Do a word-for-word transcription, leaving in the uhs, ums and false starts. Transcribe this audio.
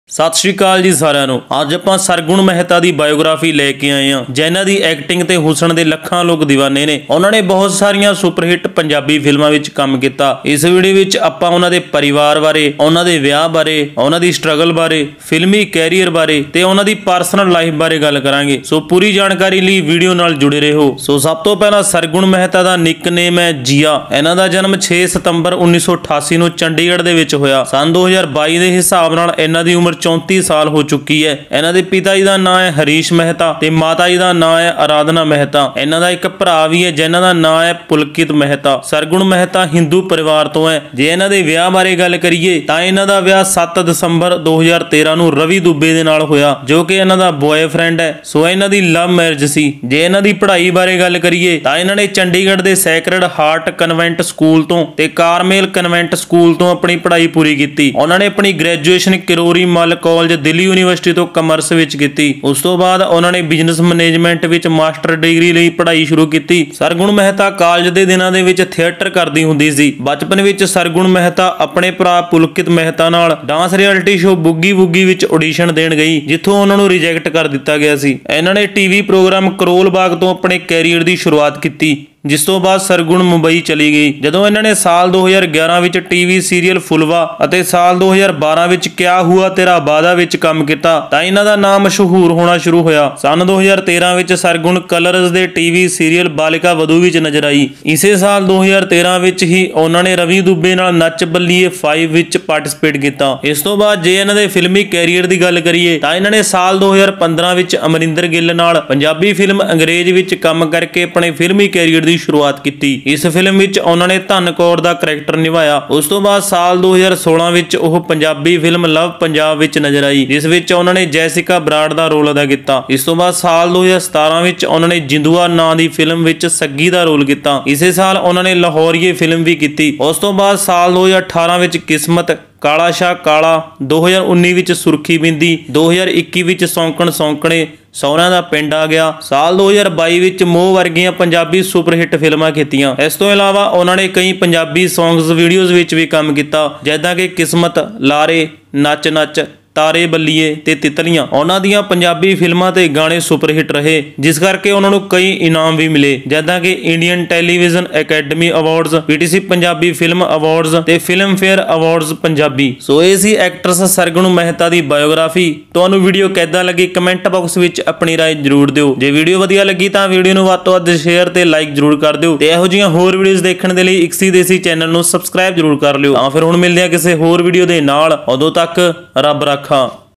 सत श्री अकाल जी सारिਆਂ ਨੂੰ। ਅੱਜ ਆਪਾਂ ਸਰਗੁਣ ਮਹਿਤਾ ਦੀ ਬਾਇਓਗ੍ਰਾਫੀ ਲੈ ਕੇ ਆਏ ਹਾਂ, ਜਿਨ੍ਹਾਂ ਦੀ ਐਕਟਿੰਗ ਤੇ ਹੁਸਨ ਦੇ ਲੱਖਾਂ ਲੋਕ دیਵਾਨੇ ਨੇ। ਉਹਨਾਂ ਨੇ ਬਹੁਤ ਸਾਰੀਆਂ ਸੁਪਰਹਿੱਟ ਪੰਜਾਬੀ ਫਿਲਮਾਂ ਵਿੱਚ ਕੰਮ ਕੀਤਾ। ਇਸ ਵੀਡੀਓ ਵਿੱਚ ਆਪਾਂ ਉਹਨਾਂ ਦੇ ਪਰਿਵਾਰ ਬਾਰੇ, ਉਹਨਾਂ ਦੇ ਵਿਆਹ ਬਾਰੇ, ਉਹਨਾਂ ਦੀ ਸਟਰਗਲ ਬਾਰੇ, ਫਿਲਮੀ ਕੈਰੀਅਰ ਬਾਰੇ ਤੇ ਉਹਨਾਂ ਦੀ ਪਰਸਨਲ ਲਾਈਫ ਬਾਰੇ ਗੱਲ ਕਰਾਂਗੇ। ਸੋ ਪੂਰੀ ਜਾਣਕਾਰੀ ਲਈ ਵੀਡੀਓ ਨਾਲ ਜੁੜੇ ਰਹੋ। ਸੋ ਸਭ ਤੋਂ ਪਹਿਲਾਂ ਸਰਗੁਣ ਮਹਿਤਾ ਦਾ ਨਿਕਨੇਮ ਹੈ ਜੀਆ। ਇਹਨਾਂ ਦਾ ਜਨਮ ਛੇ ਸਤੰਬਰ ਉੱਨੀ ਸੌ ਅਠਾਸੀ ਨੂੰ ਚੰਡੀਗੜ੍ਹ ਦੇ ਵਿੱਚ ਹੋਇਆ। ਸੰਨ ਦੋ ਹਜ਼ਾਰ ਬਾਈ ਦੇ ਹਿਸਾਬ ਨਾਲ ਇਹਨਾਂ ਦੀ ਉਮਰ चौंतीस साल हो चुकी है। इन्हां दे पिता जी का नाम है हरीश मेहता ते माता जी का नाम है आराधना मेहता। इन्हां दा एक भरा भी है जिन्हां दा नाम है पुलकित मेहता। सरगुण मेहता हिंदू परिवार तो है। जे इन्हां दे विआह बारे गल करिए तां इन्हां दा विआह सत्त दसंबर दो हज़ार तेरह नूं रवि दुबे दे नाल होया, जो कि इन्हां दा बॉयफ्रेंड है। सो इन्हां दी लव मैरिज सी। जे इन्हां दी पढ़ाई बारे गल करिए तां इन्हां ने चंडीगढ़ दे सैक्रेड हार्ट कन्वेंट स्कूल तो ते कारमेल कन्वेंट स्कूल तो अपनी पढ़ाई पूरी की। उन्होंने अपनी graduation Kirori Mal College Delhi University तो कमर्स विच कीती। उस तो बाद उन्होंने बिजनेस मैनेजमेंट विच मास्टर डिग्री लई पढ़ाई शुरू की। सरगुण मेहता कॉलेज के दिनों दे विच थिएटर करदी हुंदी सी। बचपन विच सरगुण मेहता अपने भरा पुलकित मेहता नाल dance reality show Boogie Woogie विच ऑडिशन देण गई, जिथों उन्हां नूं रिजेक्ट कर दिता गया सी। इन्हां ने टीवी प्रोग्राम करोल बाग तो अपने कैरीयर की शुरुआत की, जिस तो बाद सरगुण मुंबई चली गई। जदों इन्होंने साल दो हज़ार ग्यारह विच टीवी सीरीयल फुलवा अते साल दो हज़ार बारह विच क्या हुआ तेरा वादा विच काम किया तां इन्हां दा नाम मशहूर होना शुरू होया। सन दो हज़ार तेरह विच सरगुण कलर्स दे टीवी सीरीयल बालिका वधू विच नजर आई। इसे साल दो हज़ार तेरह विच ही उन्होंने रवि दुबे नाल नच बल्लीए फाइव विच पार्टिसिपेट किया। इस तो बाद जे इन्हां दे फिल्मी कैरीयर की गल करिए तां इन्हां ने साल दो हज़ार पंद्रह विच अमरिंदर गिल नाल पंजाबी फिल्म अंग्रेज विच काम करके अपने फिल्मी कैरीयर की शुरुआत की। इस फिल्म विच उन्होंने धन कौर दा करैक्टर निभाया। उस तो बाद साल दो हज़ार सोलह विच ओह पंजाबी फिल्म लव पंजाब विच नजर आई, जिस विच उन्होंने जैसिका बराड़ दा रोल अदा किया। इस तो बाद साल दो हज़ार सतारह विच उन्होंने जिंदुआ नां दी फिल्म विच सग्गी दा रोल किया। इसे साल उन्होंने लाहौरिए फिल्म भी की। उस तो बाद साल दो हज़ार अठारह विच किस्मत, काला शाह काला, दो हज़ार उन्नीस विच सुरखी बिंदी, दो हज़ार इक्की विच सौंकण सौंकणे, सौहरिਆਂ ਦਾ ਪਿੰਡ आ गया। साल दो हज़ार बाई विच मोह वर्गियां पंजाबी सुपरहिट फिल्मां कीतियां। इस तो इलावा उन्होंने कई पंजाबी सॉन्ग्स वीडियोज़ विच भी काम किया, जिद्दां कि किस्मत, लारे, नच नच, तारे बल्लीए ते तितलियां। उन्हां दियां पंजाबी फिल्मां ते गाने सुपरहिट रहे, जिस करके उन्हां नूं कई इनाम भी मिले, जिद्दां कि Indian Television Academy Awards, PTC Punjabi film awards ते Filmfare Awards Punjabi. So इह सी एक्ट्रेस सरगुण मेहता दी बायोग्राफी। तुहानूं वीडियो किद्दां लगी कमेंट बॉक्स विच अपनी राय जरूर दिओ। जे वीडियो वधिया लगी तां वीडियो नूं वध तों वध शेयर ते लाइक जरूर कर दिओ ते इहो जिहियां होर वीडियोज़ देखण दे लई इक्सी देसी चैनल नूं सबसक्राइब जरूर कर लिओ। तां फिर हुण मिलदे हां किसी होर वीडियो दे नाल। उदों तक रब राखा।